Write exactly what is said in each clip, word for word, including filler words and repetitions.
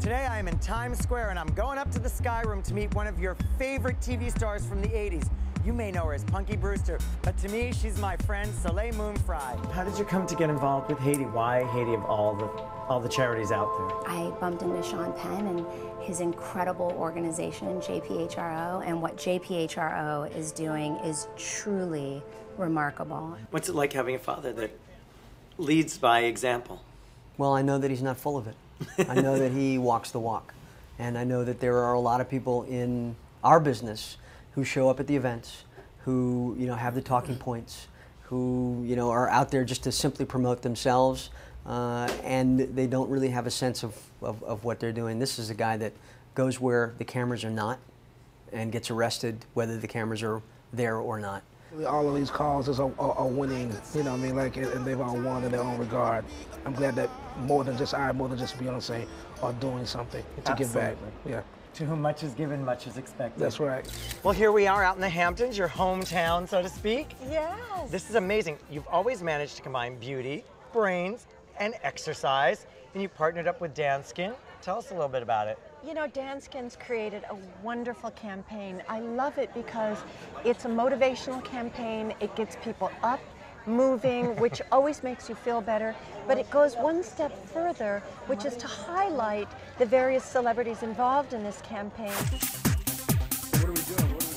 Today I am in Times Square and I'm going up to the Sky Room to meet one of your favorite T V stars from the eighties. You may know her as Punky Brewster, but to me, she's my friend, Celeb Moonfry. How did you come to get involved with Haiti? Why Haiti of all the, all the charities out there? I bumped into Sean Penn and his incredible organization, J P H R O, and what J P H R O is doing is truly remarkable. What's it like having a father that leads by example? Well, I know that he's not full of it. I know that he walks the walk. And I know that there are a lot of people in our business who show up at the events, who, you know, have the talking points, who, you know, are out there just to simply promote themselves, uh, and they don't really have a sense of, of, of what they're doing. This is a guy that goes where the cameras are not and gets arrested whether the cameras are there or not. All of these causes are, are, are winning, you know what I mean, like, and they've all won in their own regard. I'm glad that more than just I, more than just Beyonce, are doing something to give back. Yeah. To whom much is given, much is expected. That's right. Well, here we are out in the Hamptons, your hometown, so to speak. Yes. This is amazing. You've always managed to combine beauty, brains, and exercise, and you partnered up with Danskin. Tell us a little bit about it. You know, Danskin's created a wonderful campaign. I love it because it's a motivational campaign. It gets people up, moving, which always makes you feel better. But it goes one step further, which is to highlight the various celebrities involved in this campaign. What are we doing? What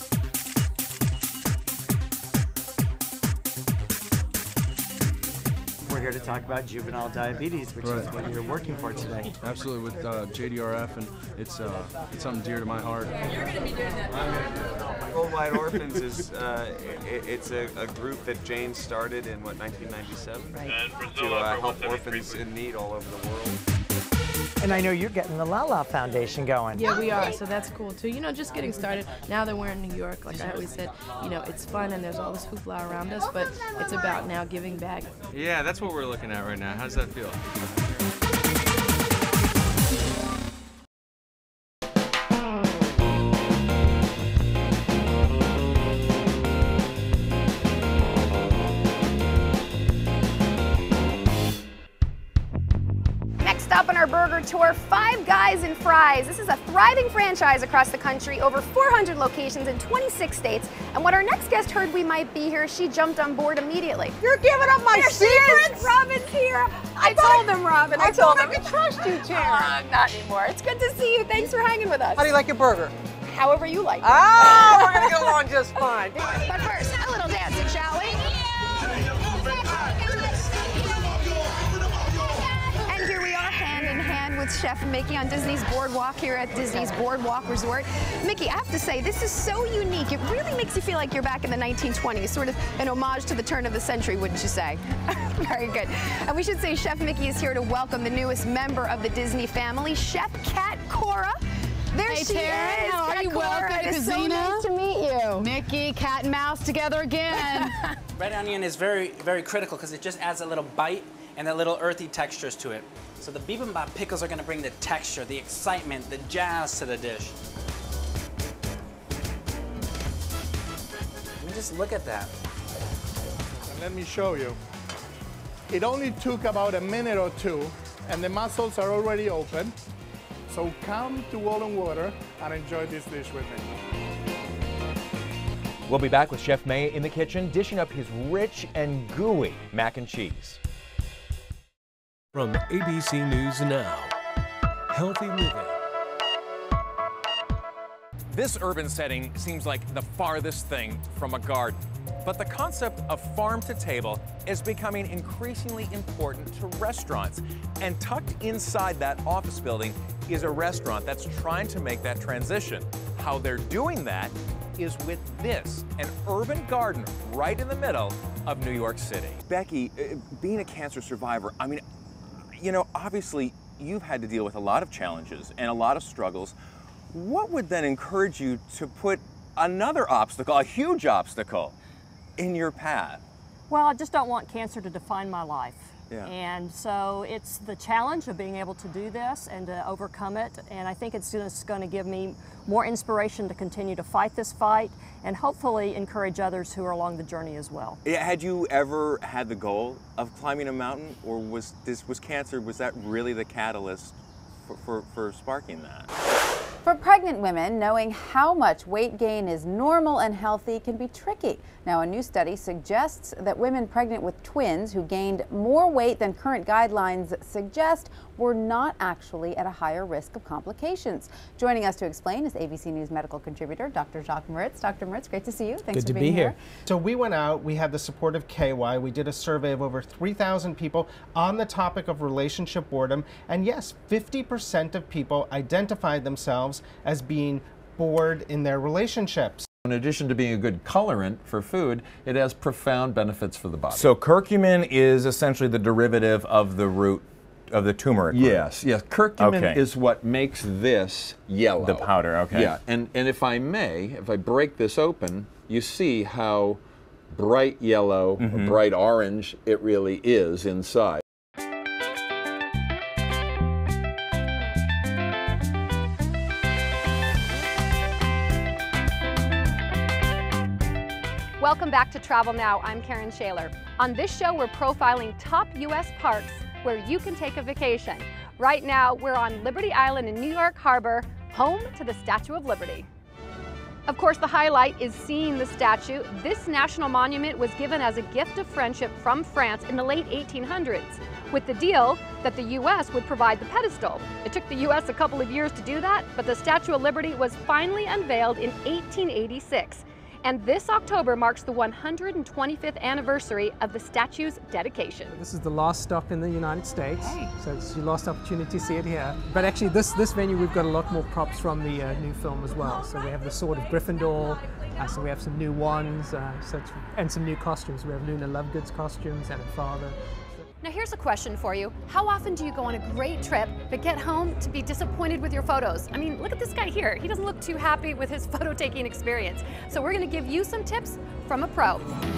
We're here to talk about juvenile diabetes, which Right. is what you're working for today. Absolutely, with uh, J D R F, and it's uh, it's something dear to my heart. Worldwide Orphans is uh, it, it's a, a group that Jane started in what nineteen ninety-seven Right. to uh, help orphans in need all over the world. And I know you're getting the La La Foundation going. Yeah, we are, so that's cool too. You know, just getting started. Now that we're in New York, like I always said, you know, it's fun and there's all this hoopla around us, but it's about now giving back. Yeah, that's what we're looking at right now. How does that feel? Up on our burger tour, Five Guys and Fries. This is a thriving franchise across the country, over four hundred locations in twenty-six states. And when our next guest heard we might be here, she jumped on board immediately. You're giving up my There she secrets? is. Robin's here. I, I thought- told them, Robin. I, I told thought I them. could trust you, Terry. Uh, not anymore. It's good to see you. Thanks for hanging with us. How do you like your burger? However you like it. Oh, we're gonna get along just fine. But first, a little dancing, shall we? And here we are, hand in hand with Chef Mickey on Disney's Boardwalk here at Disney's Boardwalk Resort. Mickey, I have to say, this is so unique. It really makes you feel like you're back in the nineteen twenties, sort of an homage to the turn of the century, wouldn't you say? Very good. And we should say Chef Mickey is here to welcome the newest member of the Disney family, Chef Kat Cora. There Hey, she Taryn, is. how are Kat you? Cora. Welcome to It is so Cuisina. nice to meet you. Mickey, cat and mouse together again. Red onion is very, very critical because it just adds a little bite and a little earthy textures to it. So the bibimbap pickles are going to bring the texture, the excitement, the jazz to the dish. I mean, just look at that. And let me show you. It only took about a minute or two, and the mussels are already open. So come to Wall and Water and enjoy this dish with me. We'll be back with Chef May in the kitchen, dishing up his rich and gooey mac and cheese. From A B C News Now, Healthy Living. This urban setting seems like the farthest thing from a garden. But the concept of farm to table is becoming increasingly important to restaurants. And tucked inside that office building is a restaurant that's trying to make that transition. How they're doing that is with this, an urban garden right in the middle of New York City. Becky, uh, being a cancer survivor, I mean, you know, obviously you've had to deal with a lot of challenges and a lot of struggles. What would then encourage you to put another obstacle, a huge obstacle, in your path? Well, I just don't want cancer to define my life. Yeah. And so it's the challenge of being able to do this and to overcome it. And I think it's just going to give me more inspiration to continue to fight this fight and hopefully encourage others who are along the journey as well. Had you ever had the goal of climbing a mountain, or was this was cancer, was that really the catalyst for, for, for sparking that. For pregnant women, knowing how much weight gain is normal and healthy can be tricky. Now, a new study suggests that women pregnant with twins who gained more weight than current guidelines suggest were not actually at a higher risk of complications. Joining us to explain is A B C News medical contributor Doctor Jacques Moritz. Doctor Moritz, great to see you. Thanks Good for to being be here. here. So we went out, we had the support of K Y, we did a survey of over three thousand people on the topic of relationship boredom, and yes, fifty percent of people identified themselves as being bored in their relationships. In addition to being a good colorant for food, it has profound benefits for the body. So curcumin is essentially the derivative of the root of the turmeric root. Yes, yes. Curcumin Okay. is what makes this yellow. The powder, okay. Yeah, and, and if I may, if I break this open, you see how bright yellow, Mhm. or bright orange it really is inside. Welcome back to Travel Now. I'm Karen Shaler. On this show, we're profiling top U S parks where you can take a vacation. Right now, we're on Liberty Island in New York Harbor, home to the Statue of Liberty. Of course, the highlight is seeing the statue. This national monument was given as a gift of friendship from France in the late eighteen hundreds, with the deal that the U S would provide the pedestal. It took the U S a couple of years to do that, but the Statue of Liberty was finally unveiled in eighteen eighty-six. And this October marks the one hundred twenty-fifth anniversary of the statue's dedication. This is the last stop in the United States, so it's your last opportunity to see it here. But actually this, this venue, we've got a lot more props from the uh, new film as well. So we have the Sword of Gryffindor, uh, so we have some new wands, uh, so it's, and some new costumes. We have Luna Lovegood's costumes and her father. Now here's a question for you. How often do you go on a great trip but get home to be disappointed with your photos? I mean, look at this guy here. He doesn't look too happy with his photo taking experience. So we're gonna give you some tips from a pro.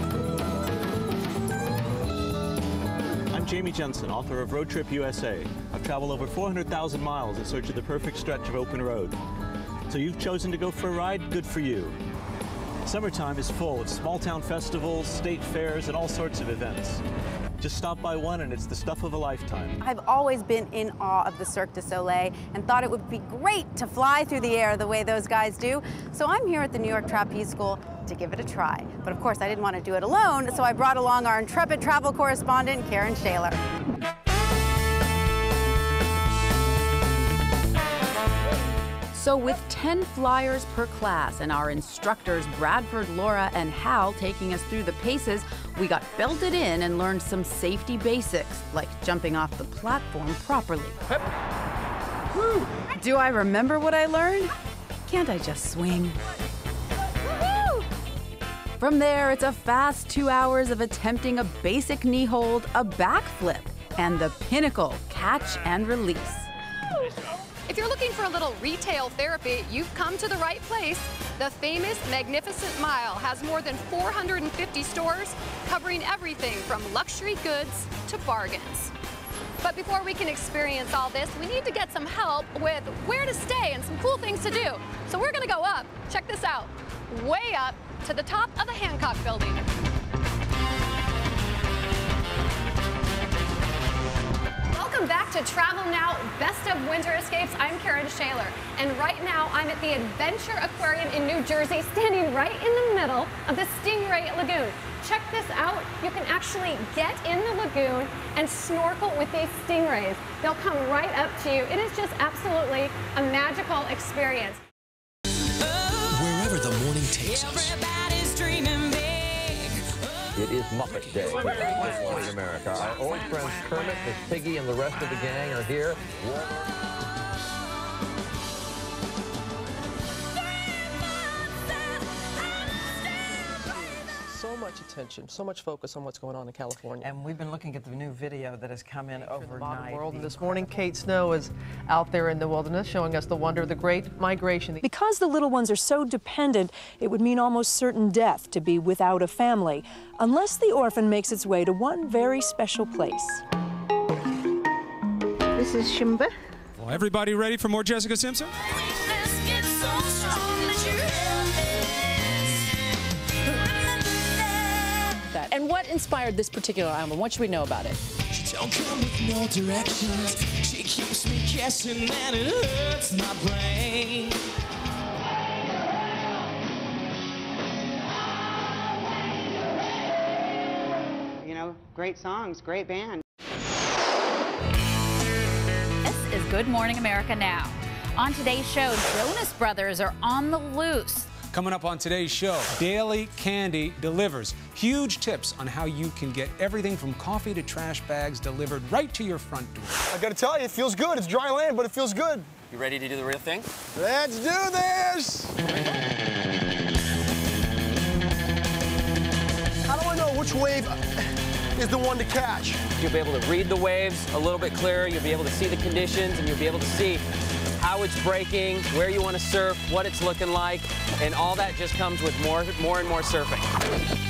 I'm Jamie Jensen, author of Road Trip U S A. I've traveled over four hundred thousand miles in search of the perfect stretch of open road. So you've chosen to go for a ride? Good for you. Summertime is full of small town festivals, state fairs, and all sorts of events. Just stop by one and it's the stuff of a lifetime. I've always been in awe of the Cirque du Soleil and thought it would be great to fly through the air the way those guys do. So I'm here at the New York Trapeze School to give it a try. But of course I didn't want to do it alone, so I brought along our intrepid travel correspondent, Karen Shaler. So with ten flyers per class and our instructors Bradford, Laura, and Hal taking us through the paces, we got belted in and learned some safety basics, like jumping off the platform properly. Do I remember what I learned? Can't I just swing? From there, it's a fast two hours of attempting a basic knee hold, a backflip, and the pinnacle, catch and release. If you're looking for a little retail therapy, you've come to the right place. The famous Magnificent Mile has more than four hundred fifty stores covering everything from luxury goods to bargains. But before we can experience all this, we need to get some help with where to stay and some cool things to do. So we're gonna go up, check this out, way up to the top of the Hancock Building. Welcome back to Travel Now, Best of Winter Escapes. I'm Karen Shaler, and right now I'm at the Adventure Aquarium in New Jersey, standing right in the middle of the Stingray Lagoon. Check this out. You can actually get in the lagoon and snorkel with these stingrays. They'll come right up to you. It is just absolutely a magical experience. Wherever the morning takes us. It is Muppet Day for This Morning America. Our old friends Kermit, Miss Piggy, and the rest of the gang are here. So much attention, so much focus on what's going on in California. And we've been looking at the new video that has come in overnight. World. And this morning, Kate Snow is out there in the wilderness showing us the wonder of the Great Migration. Because the little ones are so dependent, it would mean almost certain death to be without a family, unless the orphan makes its way to one very special place. This is Shimba. Well, everybody ready for more Jessica Simpson? And what inspired this particular album? What should we know about it? Don't come with no directions. She keeps me guessing and it hurts my brain. You know, great songs, great band. This is Good Morning America Now. On today's show, Jonas Brothers are on the loose. Coming up on today's show, Daily Candy delivers huge tips on how you can get everything from coffee to trash bags delivered right to your front door. I gotta tell you, it feels good. It's dry land, but it feels good. You ready to do the real thing? Let's do this! How do I know which wave is the one to catch? You'll be able to read the waves a little bit clearer. You'll be able to see the conditions, and you'll be able to see how it's breaking, where you want to surf, what it's looking like, and all that just comes with more, more and more surfing.